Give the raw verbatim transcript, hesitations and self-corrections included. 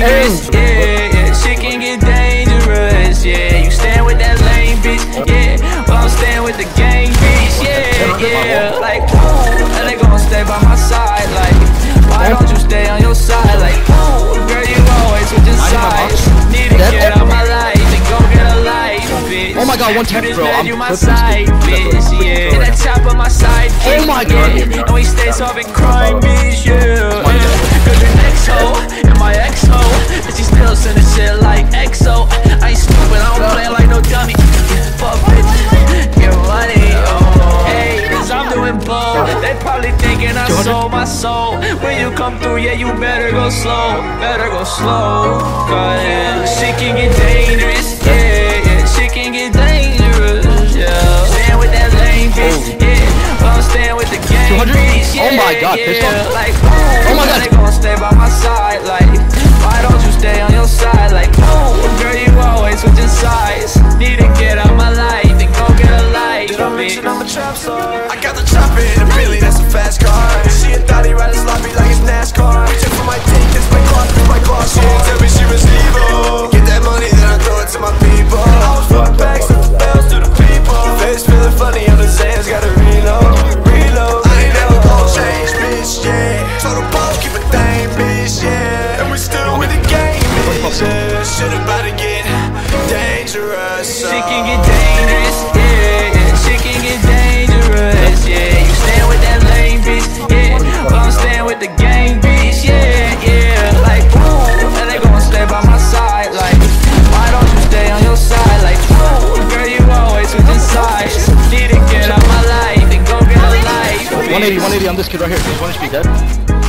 dangerous. Yeah, yeah, shit can get dangerous. Yeah, you stand with that lame bitch. Yeah, well I'm staying with the gang bitch. Yeah, yeah, like ooh, and they gon' stay by my side. Like, why don't you stay on your side? Like, ooh, girl, you always with your sides. Need to get out my life and go get a life, bitch. Oh my god, one tap, bro. I'm you my side, bitch. Yeah, that chop on my side. Oh my god. Yeah. And we stay solving crime, bitch. Yeah. Cause your next hoe and my ex hoe, and she still sending shit like X O. I ain't stupid, I don't play like no dummy. Fuck bitch, get money. Oh, hey, cause I'm doing blow. They probably thinking I sold my soul. When you come through, yeah, you better go slow. Better go slow. Cause yeah, shit can get dangerous. Yeah, yeah, shit can get dangerous. Yeah, stand with that lame bitch. Yeah, well I'm staying with the gang bitch. Yeah, oh my god, yeah, pissed off. like, ooh, oh my god, they gon' stay by my side. Like, why don't you stay on your side? Like, ooh, girl, you always switching sides. Need to get out my life and go get a life. Did I mention I'm a trap star? I got the chopper in a Billy, that's a fast car. She a thotty riding sloppy like it's NASCAR. Reaching for my tank, this my clock, this my clock. She ain't tell me she was evil. Get that money, then I throw it to my people. I was fucking back, sent the bells to the people. Face feeling funny on the sands, gotta reload, reload. I ain't never gon' change, bitch, yeah. So the ball keep a thing, bitch, yeah. And we still with the game, bitch, yeah. Shit about to get dangerous. Shit can get dangerous, yeah, yeah. Shit can get dangerous, yeah. You stand with that lame bitch, yeah. Well I'm staying with the gang bitch, yeah, yeah. Like, ooh, and they gon' stay by my side. Like, why don't you stay on your side? Like, ooh, girl, you always switching sides. Need to get out my life and go get a life. one eighty, one eighty on this kid right here. He's one H P, dead.